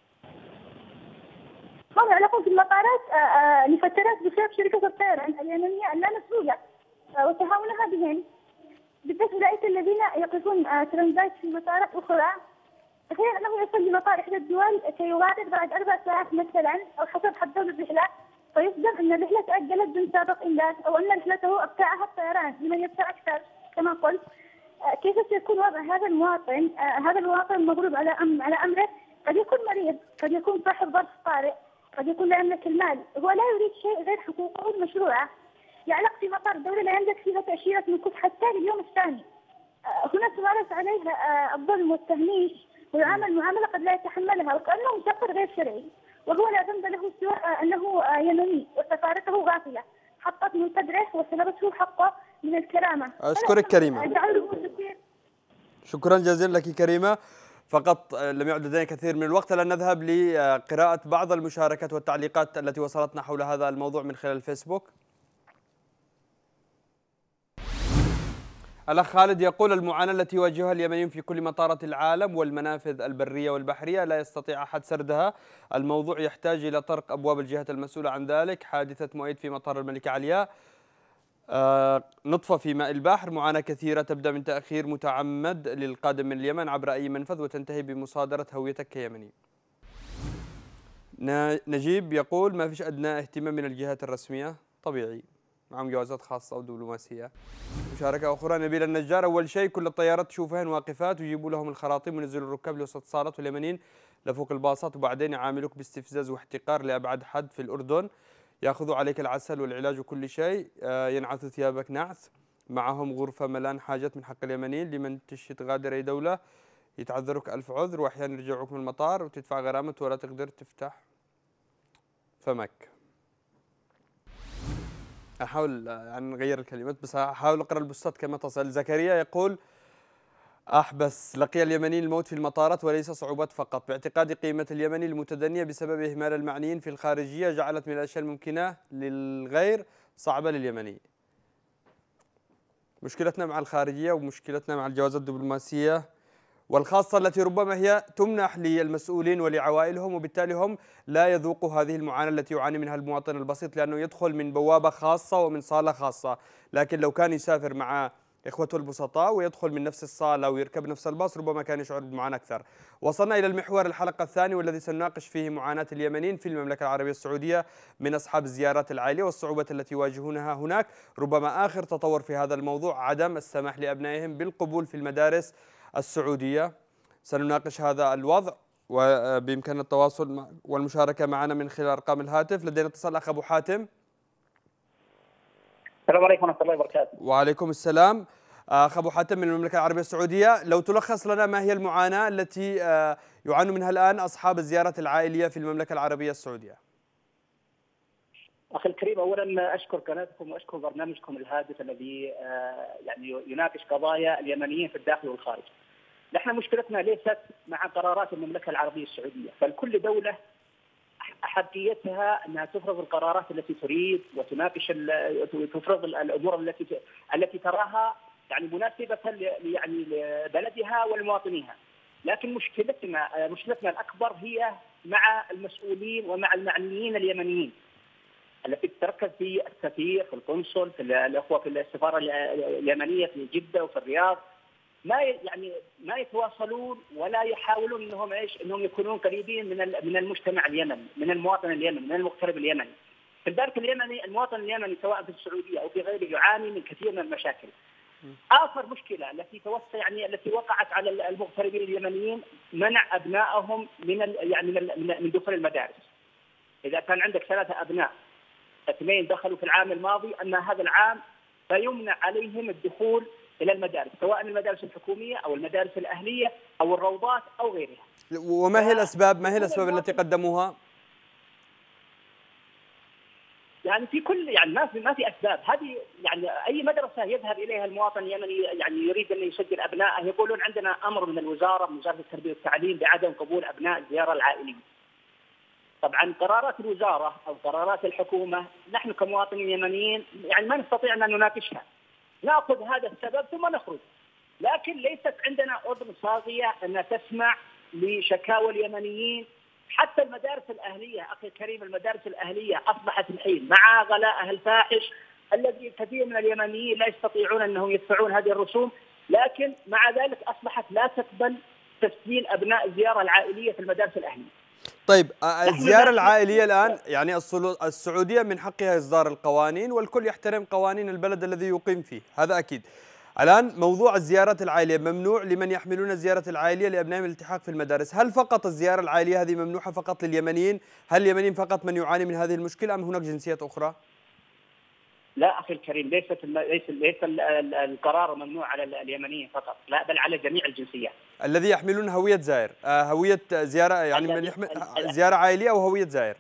[SPEAKER 9] هم يعلقون في المطارات لفترات بسبب شركة الطيران اليمنية اللامسؤولة وتهاونها بهم، بالذات أولئك الذين يقفون ترانزيت في مطارات أخرى. تخيل أنه يصل لمطار إحدى الدول كي يغادر بعد أربع ساعات مثلا أو حسب حد الرحلة، فيصدم أن الرحلة تأجلت بدون سابق إنذار، أو أن رحلته أبتاعها الطيران لمن يدفع أكثر كما قلت. كيف سيكون وضع هذا المواطن؟ هذا المواطن المغلوب على أم على أمره، قد يكون مريض، قد يكون صاحب ظرف طارئ، قد يكون لا يملك المال، هو لا يريد شيء غير حقوقه المشروعة. يعلق في مطار دولة لا يملك فيها تأشيرة مكوس حتى لليوم الثاني. هنا تمارس عليه الظلم والتهميش، ويعامل معاملة قد لا يتحملها وكأنه مسافر غير شرعي، وهو لا ذنب له سوى أنه يمني وسفارته غافلة حطت من قدره وسلبته حقه من الكرامة.
[SPEAKER 1] أشكرك كريمة. شكرا جزيلا لك كريمة. فقط لم يعد لدينا كثير من الوقت، لن نذهب لقراءة بعض المشاركات والتعليقات التي وصلتنا حول هذا الموضوع من خلال الفيسبوك. الأخ خالد يقول: المعاناة التي يواجهها اليمنيون في كل مطارات العالم والمنافذ البرية والبحرية لا يستطيع أحد سردها، الموضوع يحتاج إلى طرق أبواب الجهات المسؤولة عن ذلك. حادثة مؤيد في مطار الملكة علياء، آه نطفة في ماء البحر، معاناة كثيرة تبدأ من تأخير متعمد للقادم من اليمن عبر أي منفذ وتنتهي بمصادرة هويتك كيمني. نجيب يقول: ما فيش أدنى اهتمام من الجهات الرسمية، طبيعي معهم جوازات خاصة أو دبلوماسية. مشاركة أخرى نبيل النجار: أول شيء كل الطيارات تشوفهن واقفات ويجيبوا لهم الخراطيم وينزلوا الركاب لوسط الصالات واليمنيين لفوق الباصات، وبعدين يعاملوك باستفزاز واحتقار لأبعد حد. في الأردن يأخذوا عليك العسل والعلاج وكل شيء، ينعثوا ثيابك نعث، معهم غرفة ملان حاجات من حق اليمنيين. لمن تشي تغادر أي دولة يتعذروك ألف عذر، وأحيانا يرجعوك من المطار وتدفع غرامة ولا تقدر تفتح فمك. أحاول يعني نغير الكلمات بس أحاول أقرأ البوستات كما تصل. زكريا يقول: أحبس لقي اليمنيين الموت في المطارات وليس صعوبات فقط. باعتقاد قيمة اليمني المتدنية بسبب إهمال المعنيين في الخارجية جعلت من الأشياء الممكنة للغير صعبة لليمني. مشكلتنا مع الخارجية ومشكلتنا مع الجوازات الدبلوماسية والخاصة التي ربما هي تمنح للمسؤولين ولعوائلهم، وبالتالي هم لا يذوقوا هذه المعاناة التي يعاني منها المواطن البسيط، لأنه يدخل من بوابة خاصة ومن صالة خاصة. لكن لو كان يسافر مع إخوته البسطاء ويدخل من نفس الصالة ويركب نفس الباص ربما كان يشعر بمعاناة أكثر. وصلنا إلى المحور الحلقة الثاني والذي سنناقش فيه معاناة اليمنيين في المملكة العربية السعودية من أصحاب الزيارات العائلية والصعوبات التي يواجهونها هناك. ربما آخر تطور في هذا الموضوع عدم السماح لأبنائهم بالقبول في المدارس السعودية. سنناقش هذا الوضع وبإمكاننا التواصل والمشاركة معنا من خلال أرقام الهاتف. لدينا اتصال أخ أبو حاتم.
[SPEAKER 10] السلام عليكم ورحمة الله وبركاته.
[SPEAKER 1] وعليكم السلام. أخ أبو حاتم من المملكة العربية السعودية، لو تلخص لنا ما هي المعاناة التي يعاني منها الآن أصحاب الزيارة العائلية في المملكة العربية السعودية؟
[SPEAKER 10] أخي الكريم، أولا أشكر قناتكم وأشكر برنامجكم الهادف الذي يعني يناقش قضايا اليمنيين في الداخل والخارج. نحن مشكلتنا ليست مع قرارات المملكة العربية السعودية، فالكل دولة أحقيتها أنها تفرض القرارات التي تريد وتناقش تفرض الأمور التي التي تراها يعني مناسبة يعني لبلدها ولمواطنيها. لكن مشكلتنا مشكلتنا الأكبر هي مع المسؤولين ومع المعنيين اليمنيين التي تتركز في السفير، في القنصل، في الأخوة في السفارة اليمنية في جدة وفي الرياض. ما يعني ما يتواصلون ولا يحاولون انهم ايش انهم يكونون قريبين من من المجتمع اليمني، من المواطن اليمني، من المغترب اليمني. في الدرك اليمني المواطن اليمني سواء في السعوديه او في غيره يعاني من كثير من المشاكل. اخر مشكله التي توسع يعني التي وقعت على المغتربين اليمنيين منع ابنائهم من يعني من من دخول المدارس. اذا كان عندك ثلاثه ابناء اثنين دخلوا في العام الماضي، اما هذا العام فيمنع عليهم الدخول إلى المدارس، سواء المدارس الحكومية أو المدارس الأهلية أو الروضات أو غيرها.
[SPEAKER 1] وما هي الأسباب؟ ما هي الأسباب التي قدموها؟
[SPEAKER 10] يعني في كل يعني ما في ما في أسباب، هذه يعني أي مدرسة يذهب إليها المواطن اليمني يعني يريد أن يسجل أبنائه يقولون عندنا أمر من الوزارة من وزارة التربية والتعليم بعدم قبول أبناء الزيارة العائلية. طبعا قرارات الوزارة أو قرارات الحكومة نحن كمواطنين يمنيين يعني ما نستطيع أن نناقشها. نأخذ هذا السبب ثم نخرج، لكن ليست عندنا أذن صاغية أن تسمع لشكاوى اليمنيين. حتى المدارس الأهلية أخي الكريم، المدارس الأهلية أصبحت الحين مع غلاءها الفاحش الذي كثير من اليمنيين لا يستطيعون أنهم يدفعون هذه الرسوم، لكن مع ذلك أصبحت لا تقبل تسجيل أبناء الزيارة العائلية في المدارس الأهلية.
[SPEAKER 1] طيب الزيارة العائلية الآن يعني السعودية من حقها إصدار القوانين والكل يحترم قوانين البلد الذي يقيم فيه، هذا أكيد. الآن موضوع الزيارات العائلية ممنوع لمن يحملون الزيارة العائلية لأبنائهم الالتحاق في المدارس. هل فقط الزيارة العائلية هذه ممنوحة فقط لليمنيين؟ هل اليمنيين فقط من يعاني من هذه المشكلة أم هناك جنسيات أخرى؟
[SPEAKER 10] لا أخي الكريم، ليست ليس ليس القرار ممنوع على اليمنيين فقط، لا بل على جميع الجنسيات.
[SPEAKER 1] الذي يحملون هوية زائر، هوية زيارة يعني من يحمل زيارة عائلية أو هوية زائر؟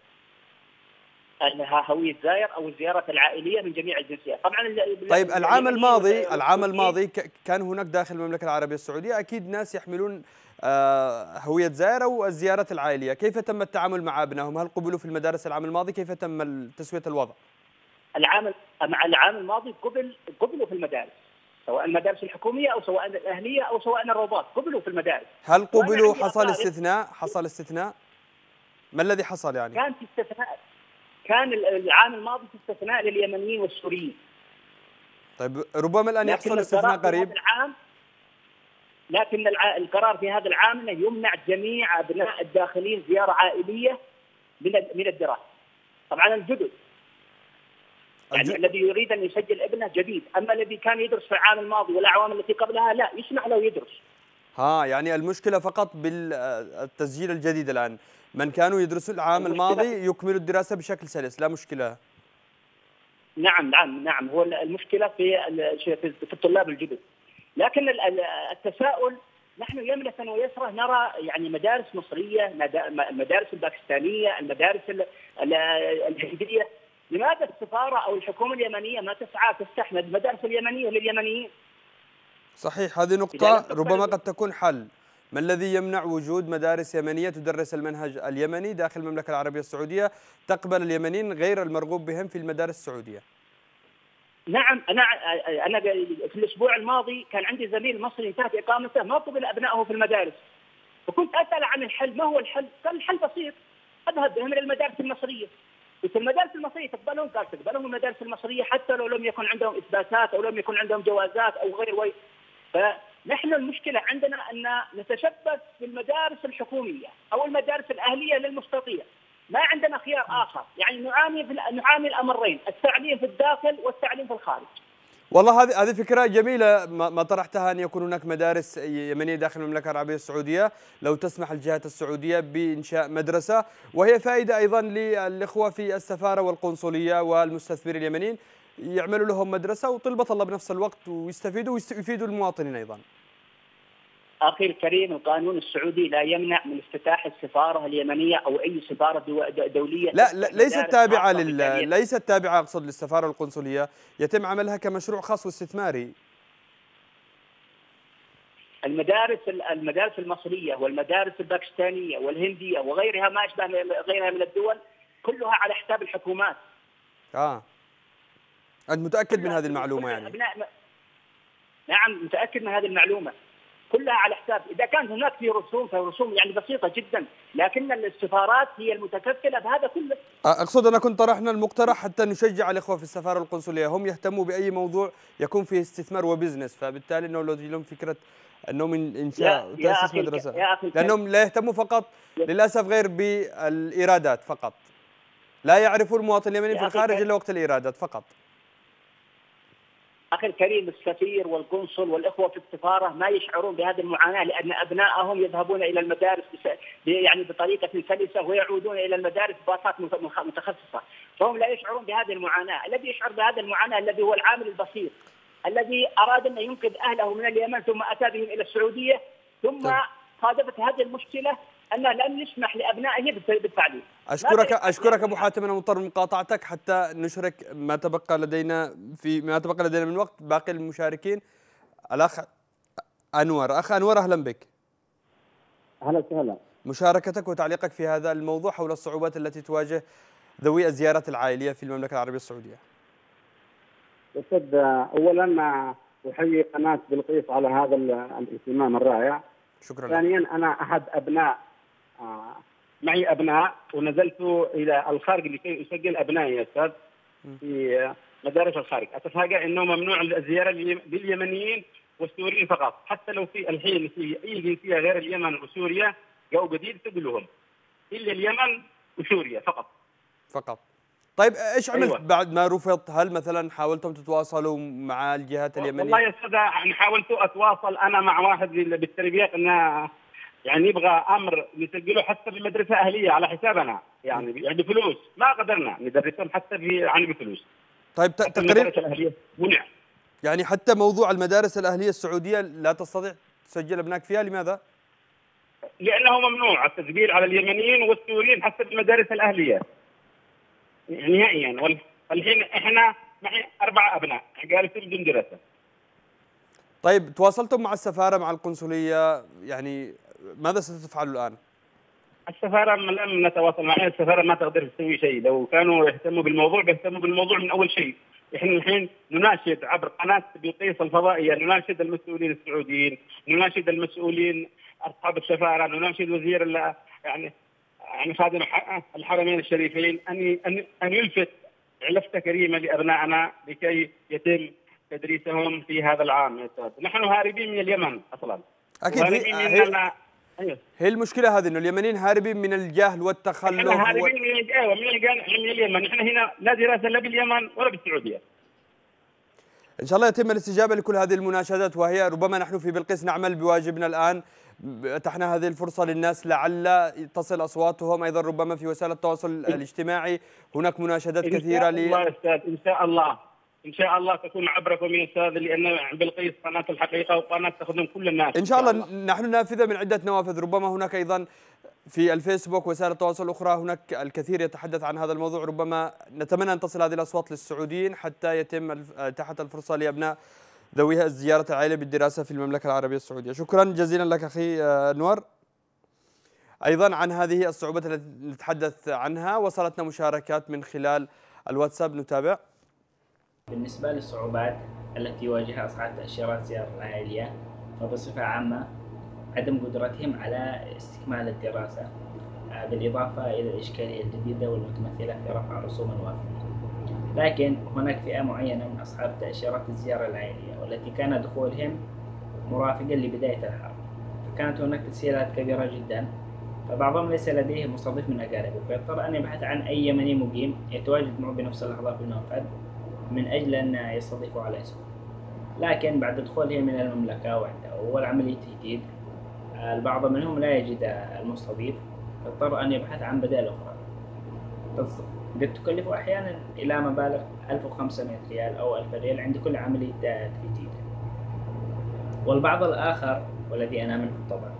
[SPEAKER 10] انها هويه زائر او الزيارات العائليه من جميع الجنسيات. طبعا
[SPEAKER 1] طيب العام الماضي العام الماضي كان هناك داخل المملكه العربيه السعوديه اكيد ناس يحملون هويه زائر او الزيارات العائليه، كيف تم التعامل مع ابنائهم؟ هل قبلوا في المدارس العام الماضي؟ كيف تم تسويه الوضع؟
[SPEAKER 10] العام مع العام الماضي قبل قبلوا في المدارس، سواء المدارس الحكوميه او سواء الاهليه او سواء الروضات، قبلوا في المدارس.
[SPEAKER 1] هل قبلوا؟ حصل استثناء؟ حصل استثناء؟ ما الذي حصل يعني؟
[SPEAKER 10] كان في استثناء، كان العام الماضي في استثناء لليمنيين والسوريين.
[SPEAKER 1] طيب ربما الان يحصل استثناء قريب.
[SPEAKER 10] العام لكن القرار في هذا العام انه يمنع جميع ابناء الداخلين زياره عائليه من من الدراسه. طبعا الجدد يعني الج... الذي يريد ان يسجل ابنه جديد، اما الذي كان يدرس في العام الماضي والاعوام التي قبلها لا يسمح له يدرس.
[SPEAKER 1] ها يعني المشكله فقط بالتسجيل الجديد الان، من كانوا يدرسوا العام الماضي يكملوا الدراسة بشكل سلس، لا مشكلة.
[SPEAKER 10] نعم نعم نعم هو المشكلة في في الطلاب الجدد. لكن التساؤل، نحن يمنة ويسرة نرى يعني مدارس مصرية، المدارس الباكستانية، المدارس الهندية، لماذا السفارة أو الحكومة اليمنية ما تسعى تفتح المدارس اليمنية لليمنيين؟
[SPEAKER 1] صحيح، هذه نقطة ربما قد تكون حل. ما الذي يمنع وجود مدارس يمنية تدرس المنهج اليمني داخل المملكة العربية السعودية، تقبل اليمنيين غير المرغوب بهم في المدارس السعودية؟
[SPEAKER 10] نعم، أنا أنا في الأسبوع الماضي كان عندي زميل مصري انتهت إقامته ما قبل أبنائه في المدارس، وكنت أسأل عن الحل، ما هو الحل؟ قال الحل بسيط، أذهب بهم إلى المدارس المصرية. قلت المدارس المصرية تقبلهم؟ قال تقبلهم المدارس المصرية حتى لو لم يكن عندهم إثباتات أو لم يكن عندهم جوازات أو غير وي. فنحن المشكلة عندنا أن نتشبث بالمدارس الحكومية أو المدارس الأهلية للمستطيع، ما عندنا خيار آخر، يعني نعاني في نعاني الأمرين، التعليم في الداخل والتعليم في الخارج.
[SPEAKER 1] والله هذه هذه فكرة جميلة ما طرحتها، أن يكون هناك مدارس يمنية داخل المملكة العربية السعودية، لو تسمح الجهات السعودية بإنشاء مدرسة، وهي فائدة أيضا للإخوة في السفارة والقنصلية والمستثمرين اليمنيين، يعملوا لهم مدرسة وطلبة الله بنفس الوقت ويستفيدوا ويفيدوا المواطنين أيضا.
[SPEAKER 10] أخي الكريم، القانون السعودي لا يمنع من افتتاح السفارة اليمنية أو أي سفارة دولية.
[SPEAKER 1] لا, لا ليست تابعة لل ليست تابعة أقصد للسفارة والقنصلية، يتم عملها كمشروع خاص واستثماري.
[SPEAKER 10] المدارس المدارس المصرية والمدارس الباكستانية والهندية وغيرها ما أشبه غيرها من الدول كلها على حساب الحكومات.
[SPEAKER 1] آه أنت متأكد من هذه المعلومة يعني؟
[SPEAKER 10] نعم متأكد من هذه المعلومة، كلها على حساب. إذا كان هناك في رسوم فرسوم يعني بسيطة جدا، لكن السفارات هي المتكفلة بهذا كله.
[SPEAKER 1] أقصد أنا كنت طرحنا المقترح حتى نشجع الإخوة في السفارة والقنصلية، هم يهتموا بأي موضوع يكون فيه استثمار وبزنس، فبالتالي إنه لو لهم فكرة أنه من إنشاء وتأسيس مدرسة، لأنهم لا يهتموا فقط للأسف غير بالإيرادات فقط، لا يعرفون المواطن اليمني في الخارج إلا وقت الإيرادات فقط.
[SPEAKER 10] أخي الكريم، السفير والقنصل والإخوة في السفارة ما يشعرون بهذه المعاناة، لأن أبنائهم يذهبون إلى المدارس يعني بطريقة سلسة ويعودون إلى المدارس بباصات متخصصة، فهم لا يشعرون بهذه المعاناة. الذي يشعر بهذه المعاناة الذي هو العامل البسيط الذي أراد أن ينقذ أهله من اليمن ثم أتى بهم إلى السعودية، ثم صادفت هذه المشكلة أنه لم يسمح لأبنائه بالتعليم.
[SPEAKER 1] أشكرك أشكرك أبو حاتم، أنا مضطر مقاطعتك حتى نشرك ما تبقى لدينا في ما تبقى لدينا من وقت. باقي المشاركين الأخ أنور. أخ أنور أهلا بك.
[SPEAKER 11] أهلا وسهلا.
[SPEAKER 1] مشاركتك وتعليقك في هذا الموضوع حول الصعوبات التي تواجه ذوي الزيارات العائلية في المملكة العربية السعودية.
[SPEAKER 11] أستاذ، أولا أحيي قناة بلقيس على هذا الاهتمام الرائع.
[SPEAKER 1] شكرا.
[SPEAKER 11] ثانيا أنا أحد أبناء آه معي أبناء ونزلت إلى الخارج لكي أسجل أبنائي يا أستاذ في مدارس الخارج. أتفاجأ أنه ممنوع الزيارة لليمنيين والسوريين فقط، حتى لو في الحين في أي جنسية غير اليمن وسوريا جو جديد تقبلهم، إلا اليمن وسوريا فقط.
[SPEAKER 1] فقط. طيب ايش عملت
[SPEAKER 11] أيوة.
[SPEAKER 1] بعد ما رفض؟ هل مثلا حاولتم تتواصلوا مع الجهات اليمنية؟
[SPEAKER 11] والله يا أستاذ يعني حاولت أتواصل أنا مع واحد بالتربيات أنه يعني يبغى امر نسجله حتى بمدرسه اهليه على حسابنا، يعني يعني بفلوس، ما قدرنا ندرسهم حتى يعني بفلوس.
[SPEAKER 1] طيب
[SPEAKER 11] تقريبا منع.
[SPEAKER 1] يعني حتى موضوع المدارس الاهليه السعوديه لا تستطيع تسجل ابنائك فيها، لماذا؟
[SPEAKER 11] لانه ممنوع التسجيل على اليمنيين والسوريين حتى بالمدارس الاهليه نهائيا. والحين احنا معي اربع ابناء جالسين بدون دراسه.
[SPEAKER 1] طيب تواصلتم مع السفاره مع القنصليه، يعني ماذا ستفعلوا الآن؟
[SPEAKER 11] السفارة لم نتواصل معها، السفارة ما تقدر تسوي شيء، لو كانوا يهتموا بالموضوع بيهتموا بالموضوع من أول شيء. إحنا الحين نناشد عبر قناة بلقيس الفضائية، نناشد المسؤولين السعوديين، نناشد المسؤولين أصحاب السفارة، نناشد وزير يعني يعني خادم الحرمين الشريفين أن أن أن يلفت لفتة كريمة لأبنائنا لكي يتم تدريسهم في هذا العام يا أستاذ. نحن هاربين من اليمن أصلاً.
[SPEAKER 1] أكيد هي, هي, أيوه. هي المشكلة هذه إنه اليمنيين هاربين من الجهل والتخلف.
[SPEAKER 11] احنا هاربين و... من ايوه من من اليمن، احنا هنا لا دراسة لا باليمن ولا بالسعودية.
[SPEAKER 1] إن شاء الله يتم الاستجابة لكل هذه المناشدات، وهي ربما نحن في بلقيس نعمل بواجبنا الآن، أتحنا هذه الفرصة للناس لعل تصل أصواتهم أيضا ربما في وسائل التواصل الاجتماعي. هناك مناشدات كثيرة
[SPEAKER 11] إن شاء الله أستاذ، إن شاء الله إن شاء الله تكون عبركم يا أستاذ، لأن بلقيس قناة الحقيقة وقناة تخدم كل الناس.
[SPEAKER 1] إن شاء الله. نحن نافذة من عدة نوافذ، ربما هناك أيضا في الفيسبوك وسائل التواصل الأخرى هناك الكثير يتحدث عن هذا الموضوع، ربما نتمنى أن تصل هذه الأصوات للسعوديين حتى يتم تحت الفرصة لأبناء ذوي زيارة العائلة بالدراسة في المملكة العربية السعودية. شكرا جزيلا لك أخي أنور. أيضا عن هذه الصعوبات التي نتحدث عنها وصلتنا مشاركات من خلال الواتساب، نتابع.
[SPEAKER 12] بالنسبة للصعوبات التي يواجهها أصحاب تأشيرات الزيارة العائلية، فبصفة عامة عدم قدرتهم على استكمال الدراسة، بالإضافة إلى الإشكالية الجديدة والمتمثلة في رفع رسوم الوافدين. لكن هناك فئة معينة من أصحاب تأشيرات الزيارة العائلية والتي كان دخولهم مرافقا لبداية الحرب، فكانت هناك تسهيلات كبيرة جدا، فبعضهم ليس لديه مستضيف من أقاربه، فيضطر أن يبحث عن أي يمني مقيم يتواجد معه بنفس اللحظة في الموقع من أجل أن يستضيفه على اسمه. لكن بعد دخوله من المملكة وعند أول عملية تجديد، البعض منهم لا يجد المستضيف، فاضطر أن يبحث عن بدائل أخرى قد تكلف أحيانا إلى مبالغ ألف وخمسمائة ريال أو ألف ريال عند كل عملية تجديد. والبعض الآخر والذي أنا منه طبعا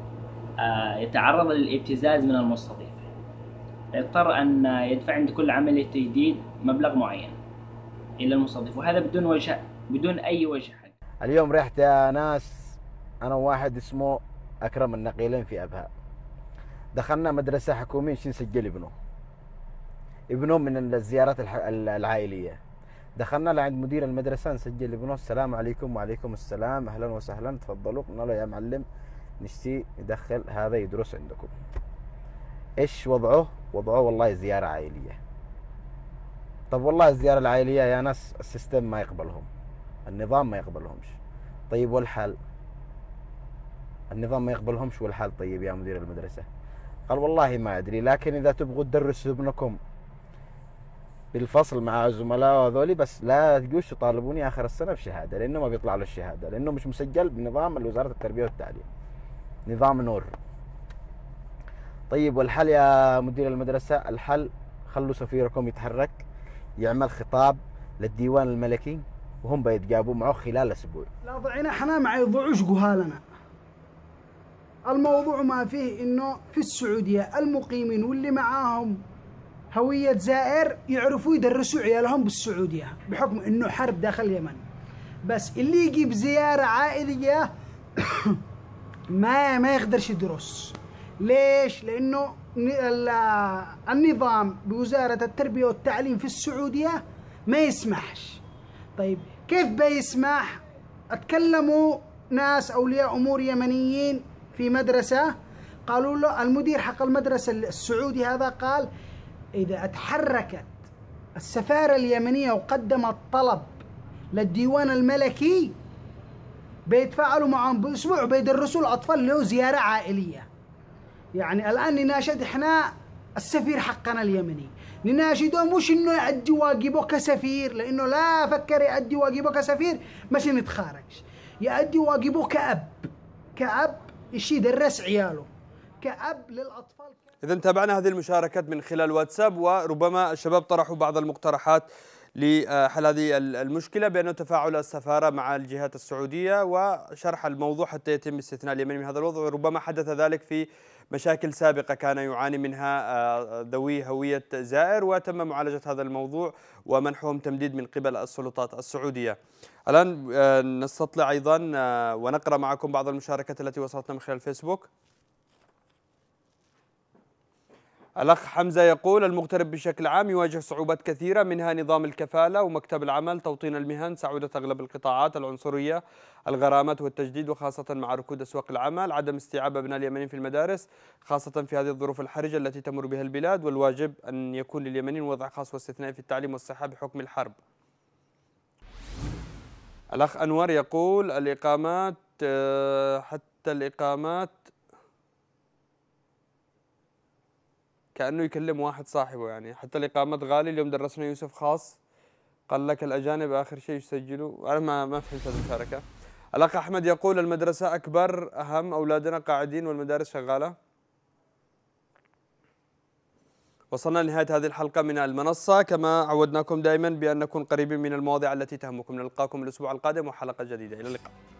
[SPEAKER 12] يتعرض للابتزاز من المستضيف، يضطر أن يدفع عند كل عملية تجديد مبلغ معين إلى المستضيف، وهذا بدون وجه بدون أي وجه حق.
[SPEAKER 13] اليوم رحت يا ناس أنا وواحد اسمه أكرم النقيلين في أبها، دخلنا مدرسة حكومية عشان نسجل ابنه ابنه من الزيارات العائلية. دخلنا لعند مدير المدرسة نسجل ابنه، السلام عليكم. وعليكم السلام، أهلا وسهلا، تفضلوا. قلنا له يا معلم نشتي ندخل هذا يدرس عندكم. إيش وضعه؟ وضعه والله زيارة عائلية. طب والله الزيارة العائلية يا ناس السيستم ما يقبلهم، النظام ما يقبلهمش. طيب والحل؟ النظام ما يقبلهمش والحل طيب يا مدير المدرسة؟ قال والله ما أدري، لكن إذا تبغوا تدرسوا ابنكم بالفصل مع زملاء هذولي بس لا تجوش تطالبوني آخر السنة بشهادة، لأنه ما بيطلع له الشهادة، لأنه مش مسجل بنظام وزارة التربية والتعليم، نظام نور. طيب والحل يا مدير المدرسة؟ الحل خلوا سفيركم يتحرك يعمل خطاب للديوان الملكي وهم بيتجابوا معه خلال أسبوع.
[SPEAKER 14] لا ضعنا احنا ما يضيعوش جهالنا. الموضوع ما فيه انه في السعودية المقيمين واللي معاهم هوية زائر يعرفوا يدرسوا عيالهم بالسعودية بحكم انه حرب داخل اليمن، بس اللي يجيب زيارة عائلية ما ما يقدرش يدرس. ليش؟ لانه النظام بوزارة التربية والتعليم في السعودية ما يسمحش. طيب كيف بيسمح؟ اتكلموا ناس اولياء امور يمنيين في مدرسة، قالوا له المدير حق المدرسة السعودي هذا قال إذا اتحركت السفارة اليمنية وقدمت طلب للديوان الملكي بيتفاعلوا معهم بأسبوع وبيدرسوا الأطفال له زيارة عائلية. يعني الآن نناشد إحنا السفير حقنا اليمني، نناشده مش إنه يؤدي واجبه كسفير، لأنه لا فكر يؤدي واجبه كسفير مش نتخارج، يؤدي واجبه كأب كأب إيش يدرس عياله كأب للأطفال.
[SPEAKER 1] إذا تابعنا هذه المشاركات من خلال واتساب، وربما الشباب طرحوا بعض المقترحات لحل هذه المشكلة بأنه تفاعل السفارة مع الجهات السعودية وشرح الموضوع حتى يتم استثناء اليمن من هذا الوضع. وربما حدث ذلك في مشاكل سابقة كان يعاني منها ذوي هوية زائر وتم معالجة هذا الموضوع ومنحهم تمديد من قبل السلطات السعودية. الآن نستطلع أيضا ونقرأ معكم بعض المشاركات التي وصلتنا من خلال الفيسبوك. الأخ حمزة يقول المغترب بشكل عام يواجه صعوبات كثيرة، منها نظام الكفالة ومكتب العمل، توطين المهن، سعودة أغلب القطاعات، العنصرية، الغرامات والتجديد وخاصة مع ركود أسواق العمل، عدم استيعاب أبناء اليمنيين في المدارس خاصة في هذه الظروف الحرجة التي تمر بها البلاد، والواجب أن يكون لليمنيين وضع خاص واستثنائي في التعليم والصحة بحكم الحرب. الأخ أنور يقول الإقامات حتى الإقامات كأنه يكلم واحد صاحبه، يعني حتى الإقامات غالي. اليوم درسنا يوسف خاص قال لك الأجانب آخر شيء يسجلوا. أنا ما ما فهمت هذه المشاركة. الأخ أحمد يقول المدرسة أكبر أهم، أولادنا قاعدين والمدارس شغالة. وصلنا لنهاية هذه الحلقة من المنصة، كما عودناكم دائما بأن نكون قريبين من المواضيع التي تهمكم. نلقاكم الأسبوع القادم وحلقة جديدة، إلى اللقاء.